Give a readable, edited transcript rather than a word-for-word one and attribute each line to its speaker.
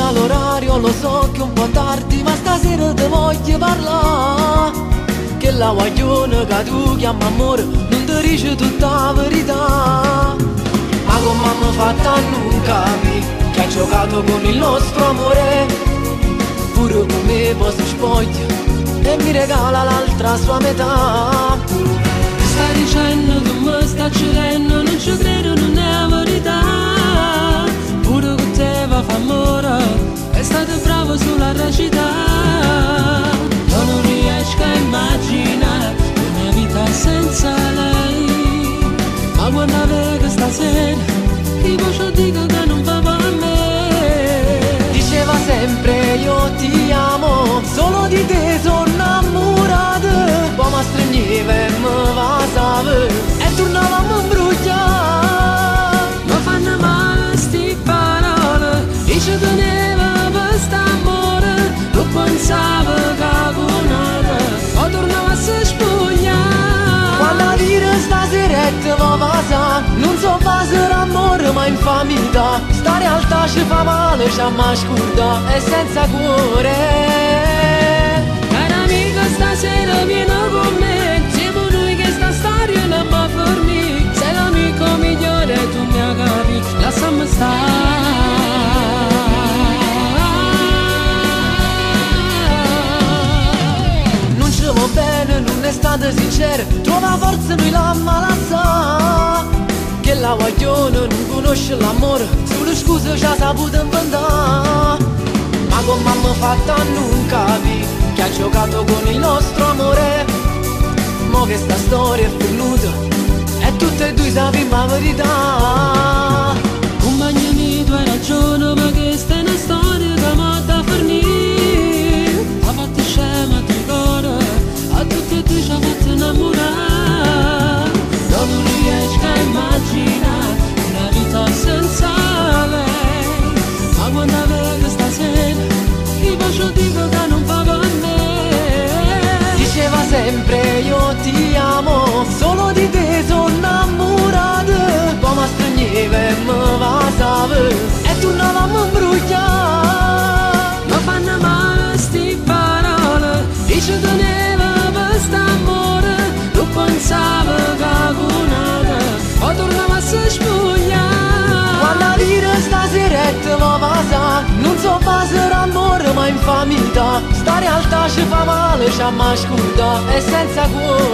Speaker 1: l'orario, lo so che è un po' tardi, ma stasera ti voglio parlare. Che la guaglione che tu chiami amore non ti dice tutta la verità. Ma come hanno fatto a non capire che ha giocato con il nostro amore? Pure come poi si spoglia e mi regala l'altra sua metà.
Speaker 2: Stai dicendo che mi sta cedendo, non ci credo, non è la verità. Pure con te va fa amore, è stato bravo sulla recita. Io non riesco a immaginare una vita senza lei. Ma quando vedo stasera, tipo ci dico che non va per me.
Speaker 1: Diceva sempre io ti amo, solo di te sono innamorato. Poi mi stringeva e mi vasava e tornavamo a imbrugliare.
Speaker 2: Mi fanno male sti parole, dice teneva per st'amore. Tu pensavo che con ora o tornava a se spugnare.
Speaker 1: Quando dire staseretta va vasa, non so fare amore ma infamità. Sta realtà ci fa male, ci amma scurda e senza cuore.
Speaker 2: Cara amica stasera vieni con me, siamo noi che sta storia non va per me. Sei l'amico migliore, tu mi capi, lasciami stare.
Speaker 1: Non ci va bene, non è stata sincera, trova forza noi la malazza. Che la guaglione non conosce l'amore, solo scuse ci ha saputo inventare. Ma come hanno fatto a non capire che ha giocato con il nostro amore? Mo che sta storia è finita e tutte e due sappiamo la verità.
Speaker 2: Compagno mio, tu hai ragione, ma questa è una storia che mi da fornire. Ha fatto scema, ti ricordo, a tutte e due ci ha fatto innamorare. Non riesco a immaginare una vita senza lei. Ma quando vedo stasera, ti faccio dico che non va per me.
Speaker 1: Diceva sempre io ti amo, solo di te sono innamorato. Poi mi stringeva e mi vasava e tornavamo a imbrugliare.
Speaker 2: Mi fanno male sti parole, dice teneva per st'amore. Tu pensavo che con ora o tornava a se spugnare.
Speaker 1: Quando dire staseretta va vasa, non so fare amore ma infamità. Sta realtà ci fa male, ci amma scurda e senza cuore.